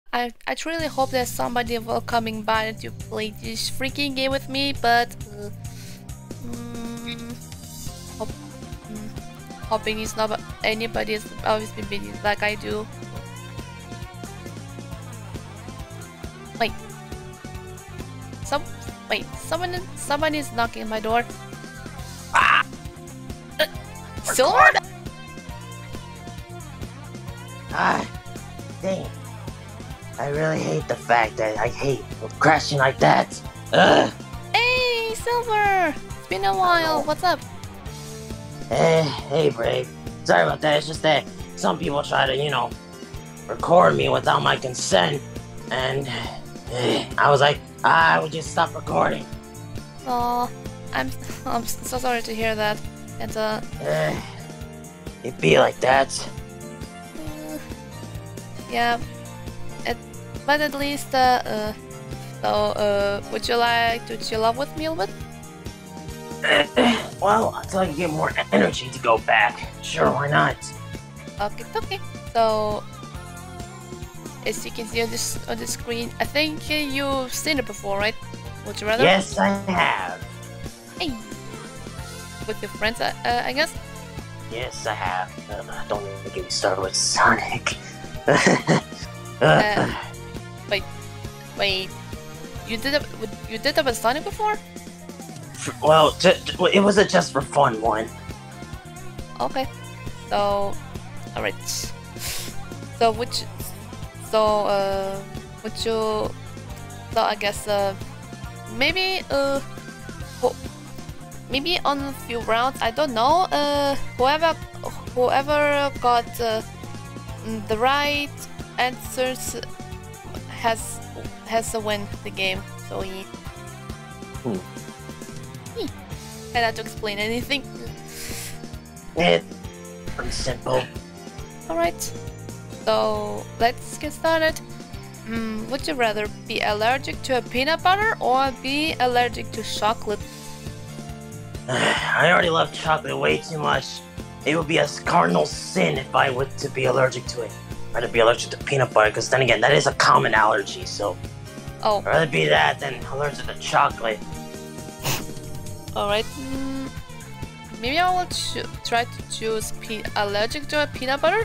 I truly hope that somebody will coming by to play this freaking game with me, but mm, hope, hoping it's not anybody is always been busy like I do. Wait, someone is knocking at my door. Ah! Sword! Ah, dang. I really hate the fact that I hate crashing like that. Ugh. Hey, Silver! It's been a while. What's up? Hey, Brave. Sorry about that. It's just that some people try to, record me without my consent, and I was like, would you stop recording? Oh, I'm so sorry to hear that. And It'd be like that. Yeah. But at least would you like to chill out with me a little bit? Well, until I can get more energy to go back. Sure, why not? Okay. So, as you can see on the screen, I think you've seen it before, right? Would you rather? Yes, I have. Hey, with your friends, I guess. Yes, I have. Don't even get me started with Sonic. Wait. You did it with Sonic before? Well, it was a just for fun one. Okay. So, alright. So I guess maybe maybe on a few rounds, I don't know. Whoever got the right answers has to win the game. So yeah. I had to explain anything. It's pretty simple. Alright. So let's get started. Would you rather be allergic to a peanut butter or be allergic to chocolate? I already love chocolate way too much. It would be a cardinal sin if I were to be allergic to it. I'd rather be allergic to peanut butter, because then again, that is a common allergy, so... Oh. I'd rather be that than allergic to chocolate. Alright. Maybe I will try to choose allergic to a peanut butter?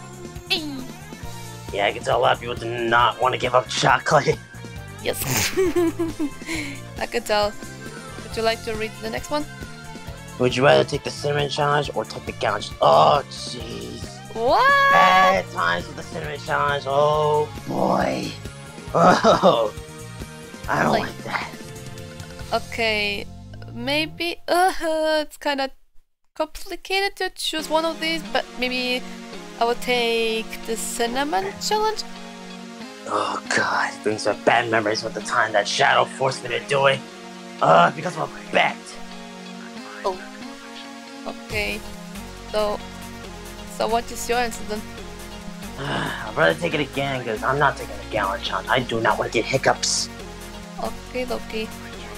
Yeah, I can tell a lot of people do not want to give up chocolate. Yes. I could tell. Would you like to read the next one? Would you rather take the cinnamon challenge or take the gallon challenge? Oh, jeez. What? Bad times with the cinnamon challenge. Oh, boy. Oh, I don't like that. Okay, maybe it's kind of complicated to choose one of these, but maybe I will take the cinnamon challenge. Oh god, it brings back bad memories with the time that Shadow forced me to do it. Because of a bet. Oh. Okay. So what is your answer then? I'd rather take it again, because I'm not taking the gallon challenge. I do not want to get hiccups. Okay.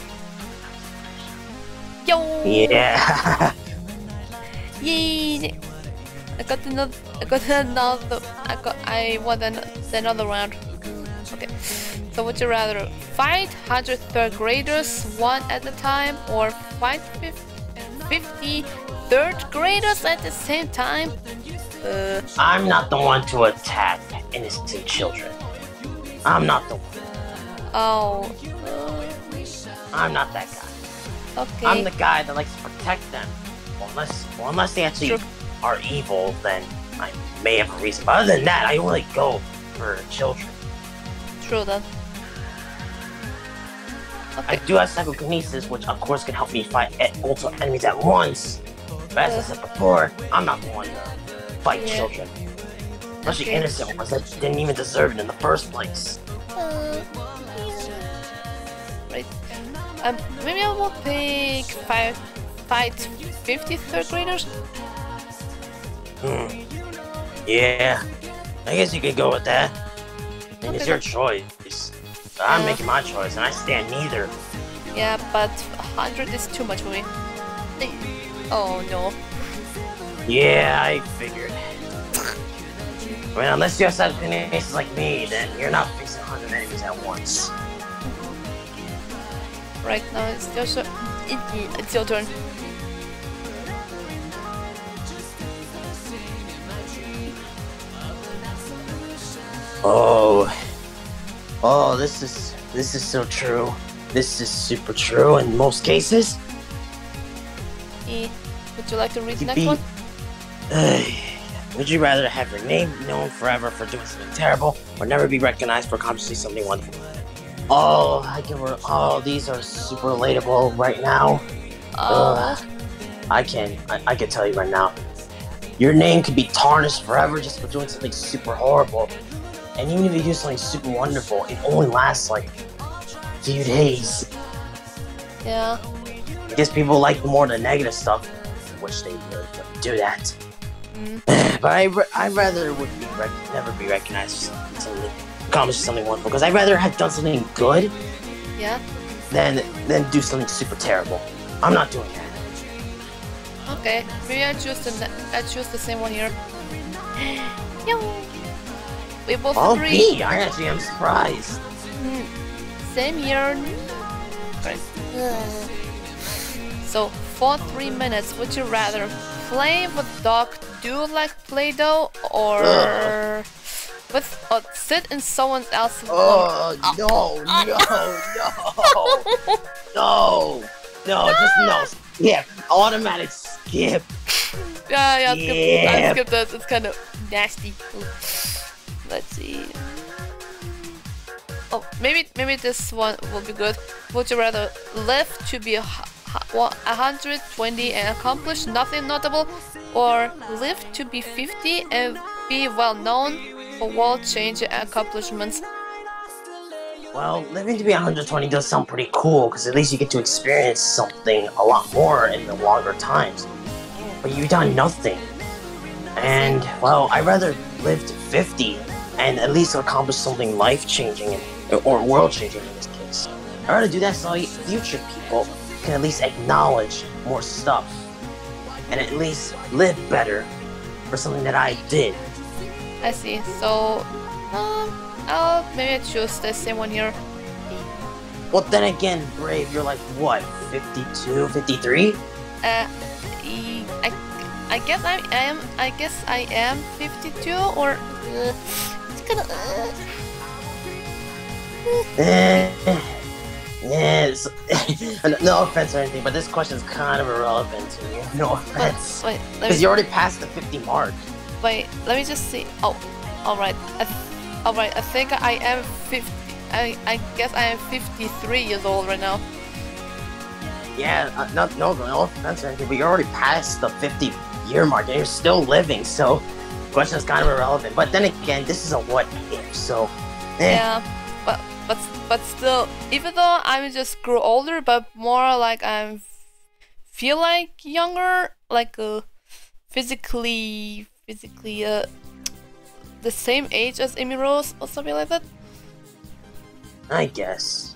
Yo! Yeah! Yay! I won another round. Okay. So would you rather fight 100 third graders one at a time or fight 50 third graders at the same time? I'm not the one to attack innocent children. I'm not the one. Oh. I'm not that guy. Okay. I'm the guy that likes to protect them. Unless they actually are evil, then I may have a reason. But other than that, I only go for children. True then. Okay. I do have psychokinesis, which of course can help me fight multiple enemies at once. But as I said before, I'm not the one to fight children. Especially innocent ones that didn't even deserve it in the first place. Right. Maybe I will take fight 50 third graders. Yeah, I guess you could go with that. And it's your choice. I'm making my choice, and I stand neither. Yeah, but 100 is too much for me. Oh no. Yeah, I figured. I mean, unless you have telekinesis like me, then you're not facing 100 enemies at once. Right now it's your turn. Oh, this is so true. This is super true in most cases. Would you like to read the next one? Would you rather have your name known forever for doing something terrible, or never be recognized for accomplishing something wonderful? Oh, these are super relatable right now. I can tell you right now. Your name could be tarnished forever just for doing something super horrible. And even if you do something super wonderful, it only lasts like a few days. Yeah. I guess people like more the negative stuff, which they really wouldn't do that. But I'd rather never be recognized for something, accomplish something wonderful, because I'd rather have done something good, yeah, than do something super terrible. I'm not doing that. Okay, maybe I choose the same one here. We both agree. Me, I actually am surprised. Same here. So, for 3 minutes, would you rather play with dog do like Play-Doh or sit in someone else's no, just no. Skip. Automatic skip. Yeah, I skipped that. It's kind of nasty. Let's see. Oh, maybe this one will be good. Would you rather live to be 120 and accomplish nothing notable, or live to be 50 and be well known for world-changing accomplishments? Well, living to be 120 does sound pretty cool, because at least you get to experience something a lot more in the longer times. But you've done nothing. And, well, I'd rather live to 50 and at least accomplish something life-changing or world-changing in this case. I'd rather do that so future people can at least acknowledge more stuff and at least live better for something that I did. I see. So, maybe I choose the same one here. Well, then again, Brave, you're like, what, 52, 53? I guess I am 52, or it's gonna. Yes. No offense or anything, but this question is kind of irrelevant to me. No offense. Wait, because you already passed the 50 mark. Wait, let me just see. Oh, alright. Alright, I think I am 50. I guess I am 53 years old right now. Yeah, no offense or anything, but you're already past the 50-year mark and you're still living, so the question is kind of irrelevant. But then again, this is a what if, so. Yeah, but still, even though I just grew older, but more like I feel like younger, like physically the same age as Amy Rose or something like that. I guess.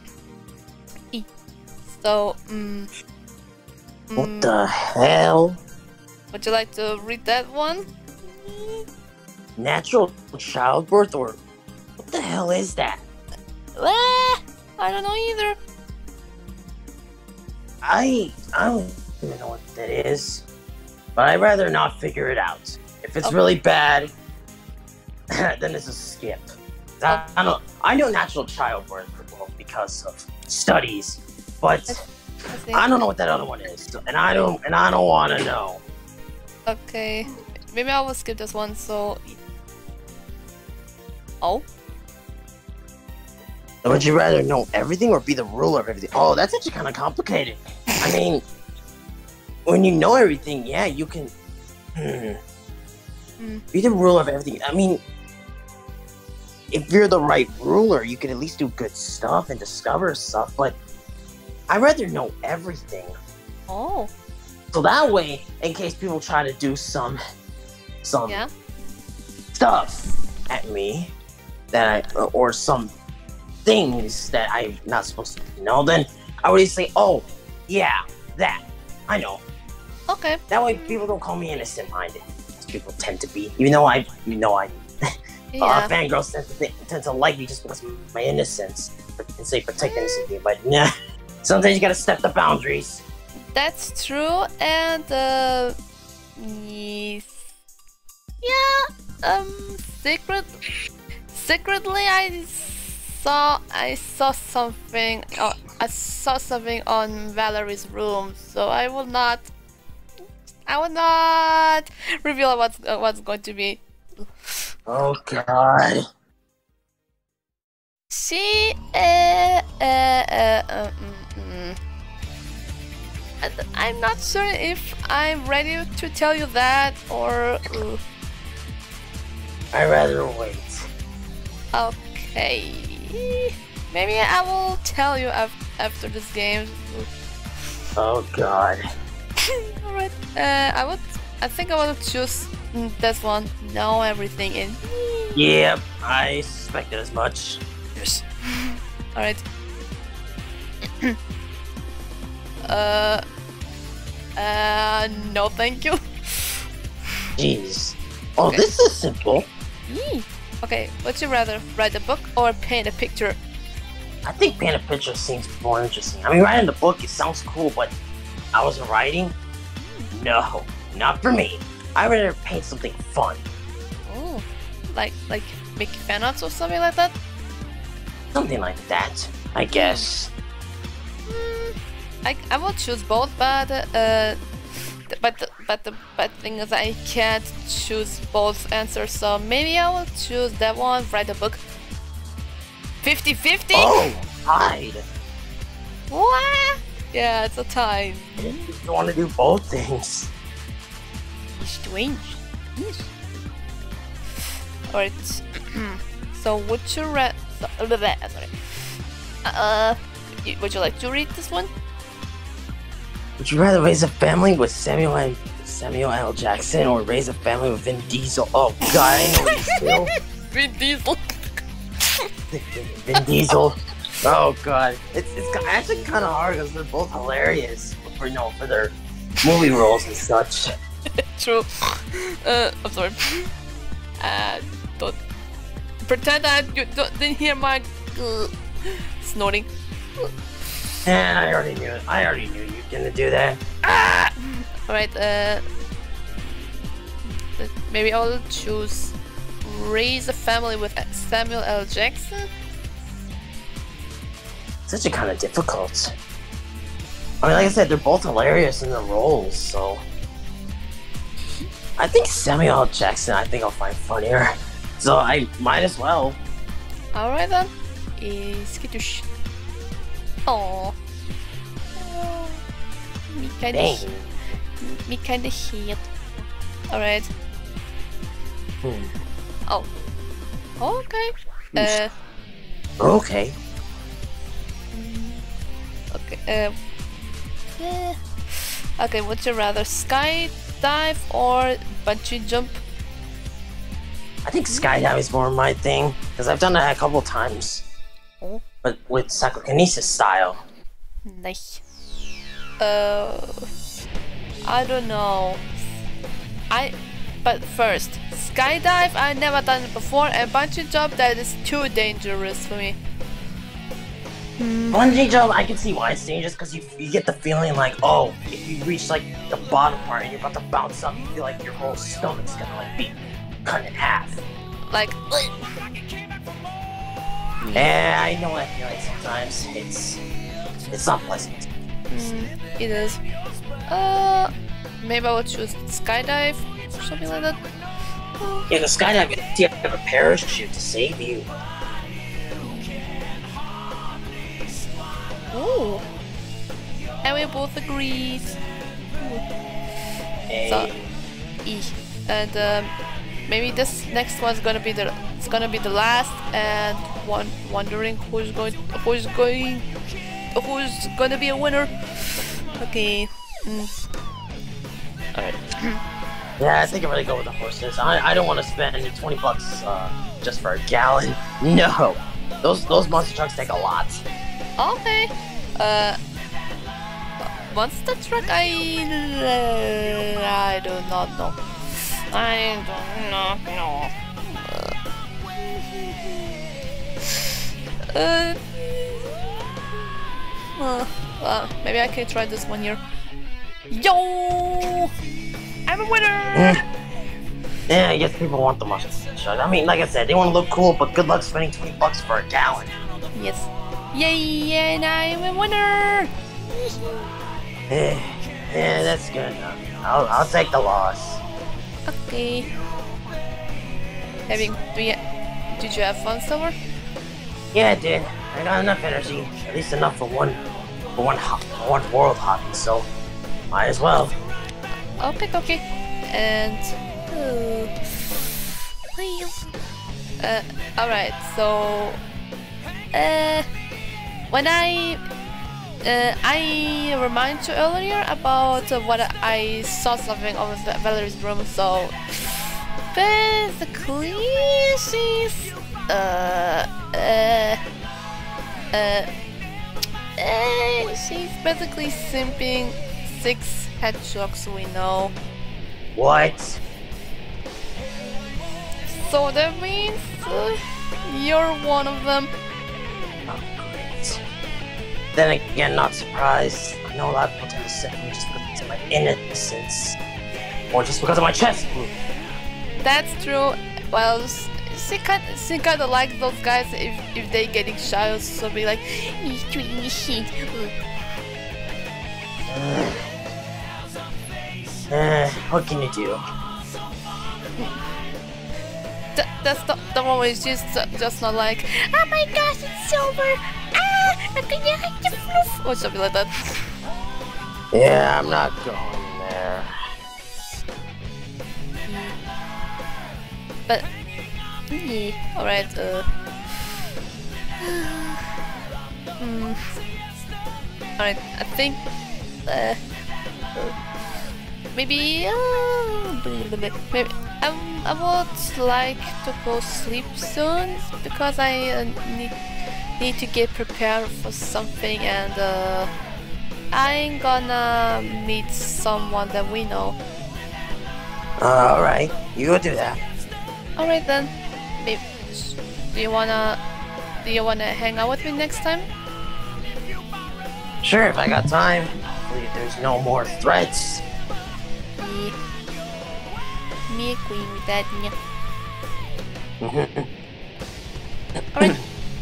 So, what the hell? Would you like to read that one? Natural childbirth, or what the hell is that? I don't know either. I don't even know what that is, but I'd rather not figure it out. If it's really bad, then it's a skip. I know natural childbirth because of studies, but I don't know what that other one is, and I don't want to know. Okay, maybe I will skip this one. So, would you rather know everything or be the ruler of everything? Oh, that's actually kind of complicated. I mean, when you know everything, yeah, you can be the ruler of everything. I mean, if you're the right ruler, you can at least do good stuff and discover stuff, but I'd rather know everything. Oh. So that way, in case people try to do some stuff at me, or some things that I'm not supposed to know, then I would just say, oh, yeah, that, I know. Okay. That way people don't call me innocent-minded, as people tend to be, even though I Yeah. Fangirls tend to like me just because of my innocence and say protect innocence, but nah. Sometimes you gotta step the boundaries. That's true, and yes. Yeah, secretly I saw something. I saw something on Valerie's room, so I will not reveal what's going to be. Oh God. She I'm not sure if I'm ready to tell you that or I'd rather wait. okay. Maybe I will tell you after this game. Oh God. Alright. I think I will choose this one. Know everything in. Yep, I suspected as much. Yes. Alright. No thank you. Jeez. Oh, Okay. this is simple. Okay, would you rather write a book or paint a picture? I think paint a picture seems more interesting. I mean, writing the book, it sounds cool, but I wasn't writing? No, not for me. I'd rather paint something fun. Oh, like make fan arts or something like that? Something like that, I guess. I will choose both, but the bad thing is I can't choose both answers, so maybe I will choose that one, write a book. 50-50? Oh, hide. What? Yeah, it's a tie. You want to do both things. Strange. Yes. Alright. So would you read? Sorry. Would you like to read this one? Would you rather raise a family with Samuel L. Jackson or raise a family with Vin Diesel? Oh God, I know he's still. Vin Diesel. Vin Diesel. Oh God, it's actually kind of hard because they're both hilarious for their movie roles and such. True. I'm sorry. Don't pretend that you didn't hear my snorting. And I already knew it. I already knew you were gonna do that. Alright, maybe I'll choose raise a family with Samuel L. Jackson. Such a kind of difficult. I mean, like I said, they're both hilarious in their roles, so I think Samuel L. Jackson. I think I'll find funnier, so I might as well. Alright then. Skittish. Aww. Me Dang. kinda hate. Alright. Oh. Okay. Okay. Okay. Okay, would you rather skydive or bungee jump? I think skydiving is more my thing because I've done that a couple times, Oh, but with psychokinesis style. nice. I don't know. But first, skydive I never done it before, and bungee jump that is too dangerous for me. Bungee jump, I can see why it's dangerous because you get the feeling like, oh, if you reach like the bottom part and you're about to bounce up, you feel like your whole stomach's gonna like be cut in half. Like, Yeah, I know that feeling sometimes. It's not pleasant. it is. Maybe I would choose skydive or something like that. Yeah, the skydiving, you have a parachute to save you. Ooh. And we both agreed. Hey. So, and maybe this next one's gonna be the last, and wondering who's gonna be a winner. Okay. Alright. Yeah, I think I'm gonna go with the horses. I don't want to spend $20 just for a gallon. No, those monster trucks take a lot. Okay. Monster truck? I do not know. I do not know. Maybe I can try this one here. Yo! I'm a winner! Yeah, I guess people want the mushroom shot. I mean, like I said, they want to look cool, but good luck spending $20 for a gallon. Yes. Yay! And I'm a winner! Yeah, that's good enough. I'll take the loss. Okay. Did you have fun, Silver? Yeah, I did. I got enough energy, at least enough for one world hobby, so might as well. Okay. And alright. So when I remind you earlier about what I saw something over Valerie's room. So basically, she's she's basically simping 6 hedgehogs we know. What? So that means you're one of them. Oh, great. Then again, not surprised. I know a lot of people tend to set me just because of my innocence. Or just because of my chest. That's true. Well, she kind of likes those guys if they getting shy, so be like, what can you do? That's the one where it's just not like, oh my gosh, it's Silver! I'm gonna hit the floof! Or something like that. Yeah, I'm not going there. But, alright, alright, I think, maybe I would like to go sleep soon because I need to get prepared for something, and I'm gonna meet someone that we know. Alright, you go do that. Alright then. Maybe, do you wanna hang out with me next time? Sure, if I got time. Hopefully there's no more threats. Me agree with that. Alright.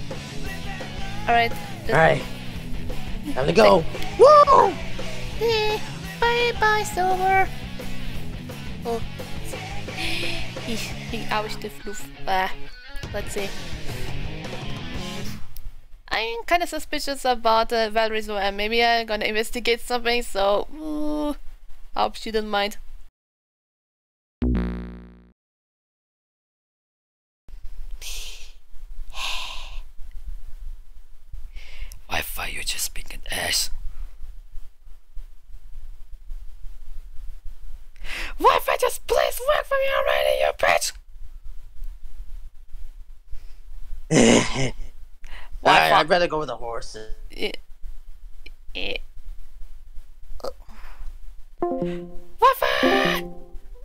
Alright. Time to go. Woo! Bye bye, Silver. Oh. I wish the floof. Let's see. I'm kind of suspicious about Valerie's and maybe I'm gonna investigate something, so I hope she didn't mind. Wi-Fi, you're just being an ass. Wi-Fi, just please work for me already, you bitch! I'd rather go with the horses. Wi-Fi!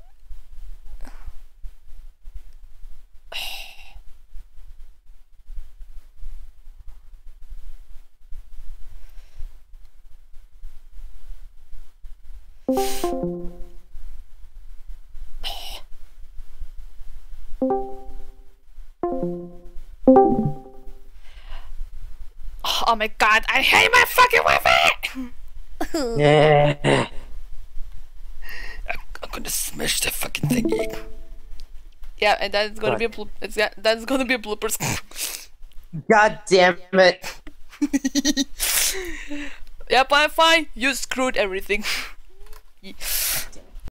Oh my god, I hate my fucking Wi-Fi! Yeah. I'm gonna smash that fucking thingy. Yeah, and that's gonna be a that's gonna be a bloopers. God damn it. Yep, I'm fine. You screwed everything.